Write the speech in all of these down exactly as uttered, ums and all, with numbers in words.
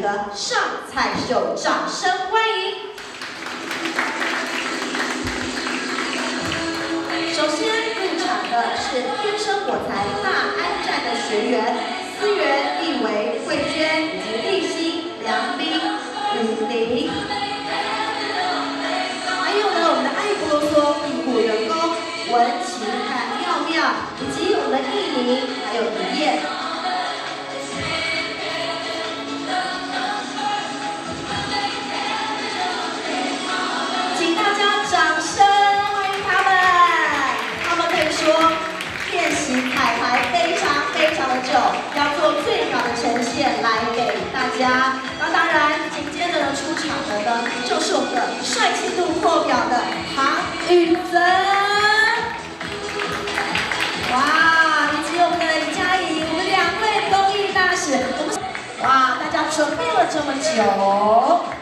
的上菜秀，掌声欢迎！首先入场的是天生我材大安站的学员思源、立维、慧娟以及立新、梁斌、雨玲，还有呢我们的爱不啰嗦庇护员工文琪和妙妙，以及我们的艺宁，还有李燕。 练习彩排非常非常的久，要做最好的呈现来给大家。那当然，紧接着呢出场的呢就是我们的帅气度破表的唐禹泽，哇，以及我们的李佳颖，我们两位公益大使，我们哇，大家准备了这么久。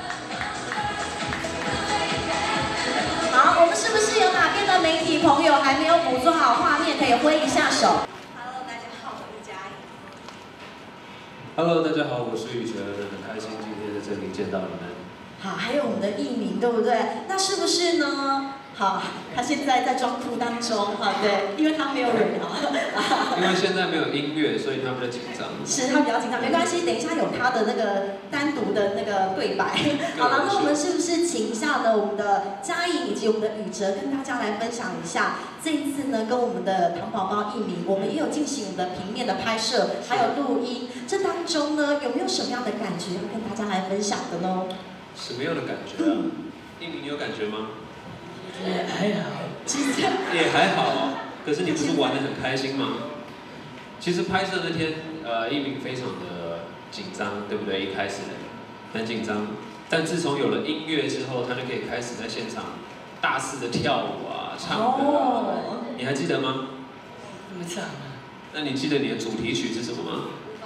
好，我们是不是有哪边的媒体朋友还没有捕捉好画面，可以挥一下手 ？Hello， 大家好，我是佳颖。 Hello， 大家好，我是禹哲，很开心今天在这里见到你们。 好，还有我们的艺名，对不对？那是不是呢？好，他现在在装哭当中，啊，对，因为他没有人啊。 因为现在没有音乐，所以他比较紧张。 是他比较紧张，没关系，等一下有他的那个单独的那个对白。好了，那我们是不是请一下呢？我们的佳颖以及我们的禹哲跟大家来分享一下，这一次呢跟我们的糖宝宝艺名，我们也有进行我们的平面的拍摄，还有录音。这当中呢，有没有什么样的感觉要跟大家来分享的呢？ 什么样的感觉啊？艺名你有感觉吗？ 也还好， 其实也还好，可是你不是玩得很开心吗？其实拍摄那天，呃，艺名非常的紧张，对不对？一开始很紧张，但自从有了音乐之后，他就可以开始在现场大肆的跳舞啊、唱歌啊。哦、你还记得吗？ 不唱了。 那你记得你的主题曲是什么吗？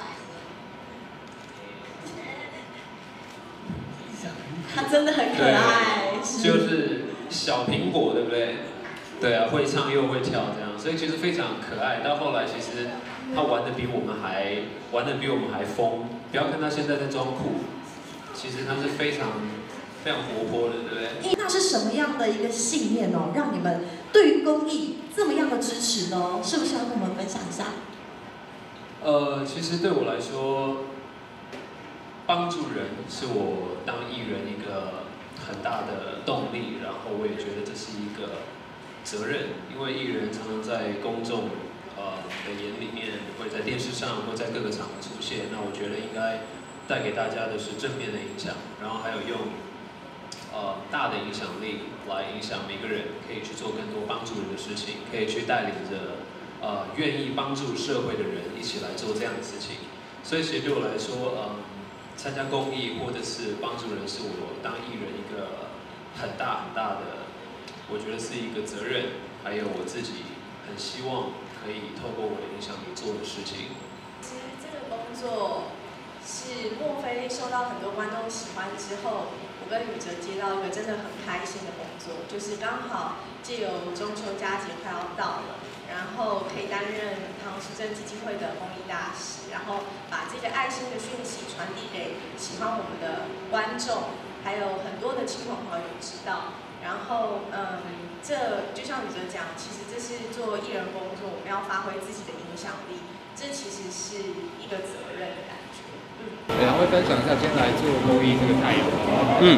他真的很可爱， 就是。 小苹果对不对？对啊，会唱又会跳这样，所以其实非常可爱。到后来其实他玩的比我们还玩的比我们还疯。不要看他现在在装酷，其实他是非常非常活泼的，对不对？ 那是什么样的一个信念哦，让你们对于公益这么样的支持呢？是不是要跟我们分享一下？ 呃，其实对我来说，帮助人是我当艺人一个。 很大的动力，然后我也觉得这是一个责任，因为艺人常常在公众呃的眼里面，会在电视上或在各个场合出现。那我觉得应该带给大家的是正面的影响，然后还有用呃大的影响力来影响每个人，可以去做更多帮助人的事情，可以去带领着呃愿意帮助社会的人一起来做这样的事情。所以其实对我来说，呃。 参加公益或者是帮助人，是我当艺人一个很大很大的，我觉得是一个责任，还有我自己很希望可以透过我的影响力做的事情。 其实这个工作是莫非受到很多观众喜欢之后，我跟禹哲接到一个真的很开心的工作，就是刚好借由中秋佳节快要到了。 然后可以担任唐氏症基金会的公益大使，然后把这个爱心的讯息传递给喜欢我们的观众，还有很多的亲朋好友知道。然后，嗯，这就像禹哲讲，其实这是做艺人工作，我们要发挥自己的影响力，这其实是一个责任的感觉。嗯。两位分享一下今天来做公益这个太阳，嗯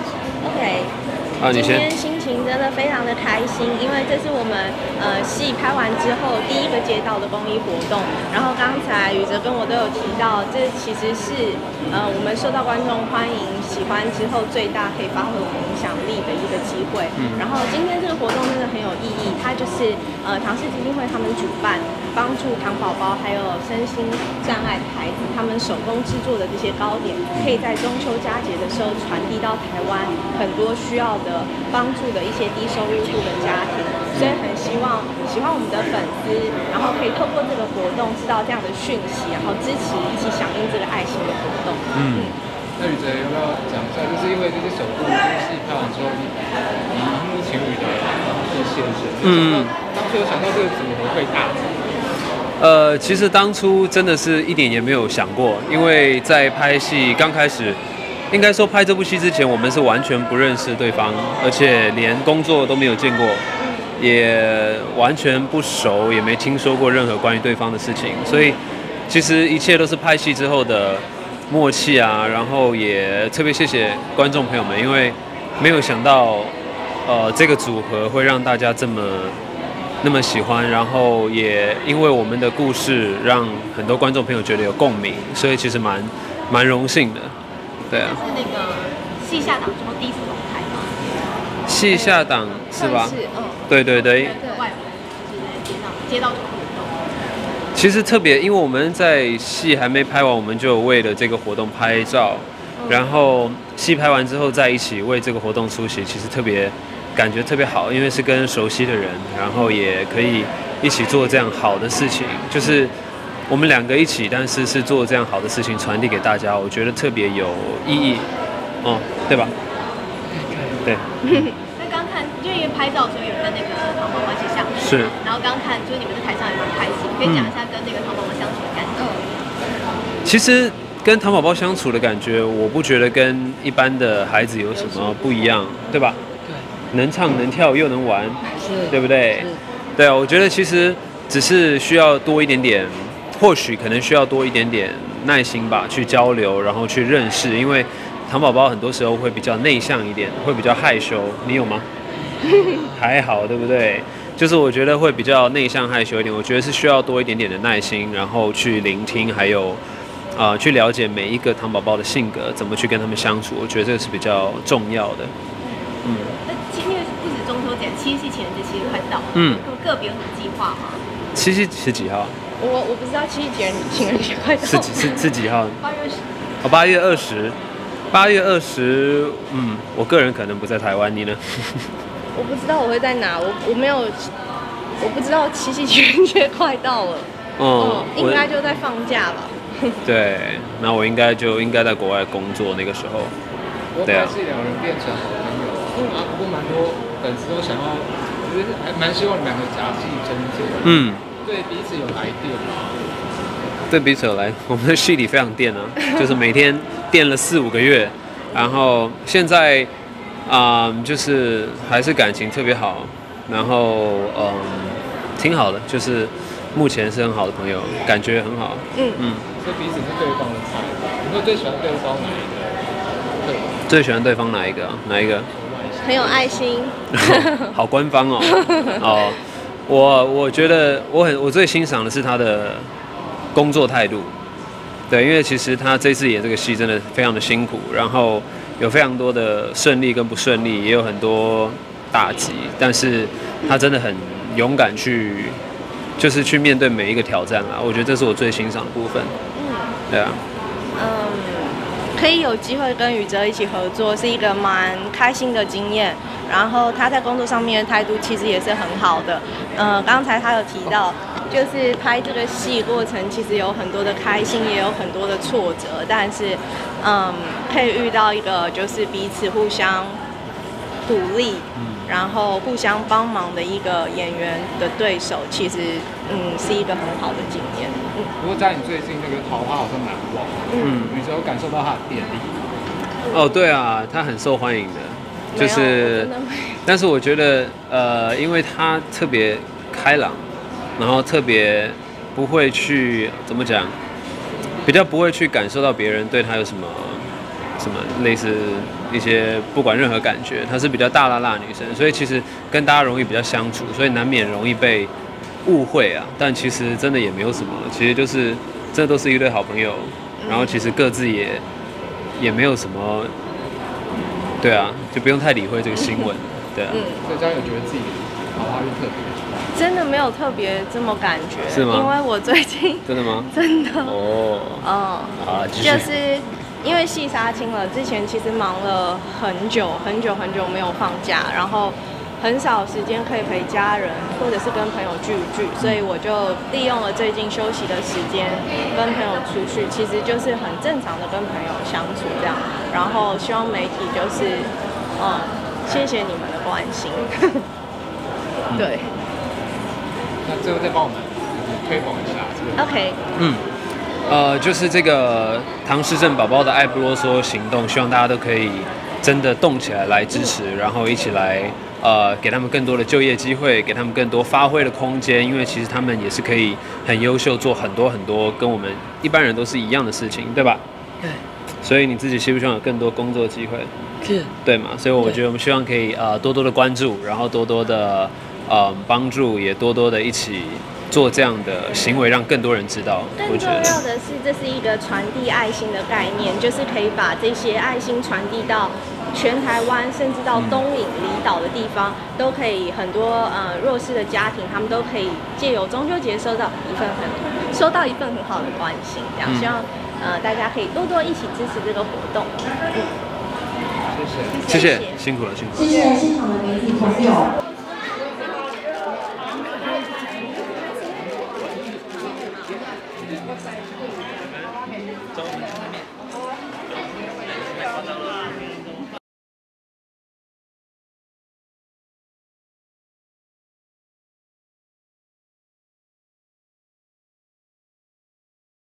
，OK。 啊，你先。 今天心情真的非常的开心，因为这是我们呃戏拍完之后第一个接到的公益活动。然后刚才禹哲跟我都有提到，这其实是呃我们受到观众欢迎、喜欢之后最大可以发挥我们影响力的一个机会。嗯。然后今天这个活动真的很有意义，它就是呃唐氏基金会他们主办，帮助糖宝宝还有身心障碍的孩子，他们手工制作的这些糕点，可以在中秋佳节的时候传递到台湾很多需要的帮助的一些低收入户的家庭，所以很希望喜欢我们的粉丝，然后可以透过这个活动知道这样的讯息，然后支持一起响应这个爱心的活动。嗯， 那禹哲要不要讲一下，就是因为这些手工戏拍完之后，你荧幕情侣的是现身，嗯，当初有想到这个组合会大涨。 呃，其实当初真的是一点也没有想过，因为在拍戏刚开始，应该说拍这部戏之前，我们是完全不认识对方，而且连工作都没有见过，也完全不熟，也没听说过任何关于对方的事情，所以其实一切都是拍戏之后的默契啊，然后也特别谢谢观众朋友们，因为没有想到，呃，这个组合会让大家这么。那么喜欢，然后也因为我们的故事，让很多观众朋友觉得有共鸣，所以其实蛮蛮荣幸的，对啊。 是那个戏下档之后第一次公开吗？ 戏下档是吧？ 是，嗯。 对对对。 外就是接到接到这个活动。 其实特别，因为我们在戏还没拍完，我们就为了这个活动拍照，嗯、然后戏拍完之后在一起为这个活动出席，其实特别。感觉特别好，因为是跟熟悉的人，然后也可以一起做这样好的事情，就是我们两个一起，但是是做这样好的事情传递给大家，我觉得特别有意义，哦，对吧？对。 那刚看，就因为拍照，所以有跟那个唐宝宝一起相处。 是。 然后刚看，就是你们在台上也蛮开心，可以讲一下跟那个唐宝宝相处的感觉。 嗯。其实跟唐宝宝相处的感觉，我不觉得跟一般的孩子有什么不一样，对吧？能唱能跳又能玩，对不对？对啊，我觉得其实只是需要多一点点，或许可能需要多一点点耐心吧，去交流，然后去认识。因为唐宝宝很多时候会比较内向一点，会比较害羞。你有吗？还好，对不对？就是我觉得会比较内向害羞一点。我觉得是需要多一点点的耐心，然后去聆听，还有啊、呃，去了解每一个唐宝宝的性格，怎么去跟他们相处。我觉得这个是比较重要的。嗯。 因为不止中秋节，七夕情人节其实快到了。 嗯。 有个别有什么计划吗？ 七夕是几号？ 我我不知道七夕情人情人节快到了。 是是是几号？ 八月十。 哦，八月二十。八月二十，嗯，我个人可能不在台湾，你呢？ 我不知道我会在哪，我我没有，我不知道七夕情人节快到了。哦、嗯。应该就在放假吧。 对，那我应该就应该在国外工作那个时候。 对啊。是两人变成好朋友。嗯啊，不过蛮多粉丝都想要，就是还蛮希望你们两个假戏真做。嗯，对彼此有来电吗？ 对彼此有来，我们的戏里非常电啊，就是每天电了四五个月，然后现在啊、嗯，就是还是感情特别好，然后嗯，挺好的，就是目前是很好的朋友，感觉很好。嗯嗯， 所以彼此是对方的菜。你会最喜欢对方哪一个？ 最喜欢对方哪一个？哪一个？ 很有爱心， 好官方哦。哦，我我觉得我很我最欣赏的是他的工作态度。对，因为其实他这次演这个戏真的非常的辛苦，然后有非常多的顺利跟不顺利，也有很多打击，但是他真的很勇敢去，就是去面对每一个挑战啦。我觉得这是我最欣赏的部分。嗯，对啊。 嗯。可以有机会跟宇哲一起合作，是一个蛮开心的经验。然后他在工作上面的态度其实也是很好的。呃，刚才他有提到，就是拍这个戏过程其实有很多的开心，也有很多的挫折，但是，嗯，可以遇到一个就是彼此互相鼓励，然后互相帮忙的一个演员的对手，其实嗯是一个很好的经验。嗯。 不过在你最近那个桃花好像难忘，嗯，你只有感受到他的电力。 哦，对啊，他很受欢迎的，就是，但是我觉得呃，因为他特别开朗，然后特别不会去怎么讲，比较不会去感受到别人对他有什么什么类似一些不管任何感觉，她是比较大辣辣女生，所以其实跟大家容易比较相处，所以难免容易被误会啊。但其实真的也没有什么，其实就是这都是一对好朋友，然后其实各自也也没有什么，对啊，就不用太理会这个新闻，对啊。 嗯，所以这样有觉得自己桃花运特别？ 真的没有特别这么感觉， 是吗？ 因为我最近真的吗？ 真的哦， 嗯， 啊， 就是因为戏杀青了，之前其实忙了很久很久很久没有放假，然后很少时间可以陪家人或者是跟朋友聚一聚，所以我就利用了最近休息的时间跟朋友出去，其实就是很正常的跟朋友相处这样，然后希望媒体就是嗯，谢谢你们的关心，对。 那最后再帮我们推广一下这个。 OK， 嗯，呃，就是这个唐氏症宝宝的爱不啰嗦行动，希望大家都可以真的动起来来支持，然后一起来呃给他们更多的就业机会，给他们更多发挥的空间，因为其实他们也是可以很优秀，做很多很多跟我们一般人都是一样的事情，对吧？ 对。 所以你自己希不希望有更多工作机会？ 是。 对嘛？所以我觉得我们希望可以呃多多的关注，然后多多的呃帮助，也多多的一起做这样的行为，让更多人知道。 更重要的是，这是一个传递爱心的概念，就是可以把这些爱心传递到全台湾，甚至到东引离岛的地方，都可以很多呃弱势的家庭，他们都可以借由中秋节收到一份很收到一份很好的关心。这样，希望呃大家可以多多一起支持这个活动。 谢谢，谢谢，辛苦了，辛苦了。 谢谢现场的媒体朋友。 走，我们去那边。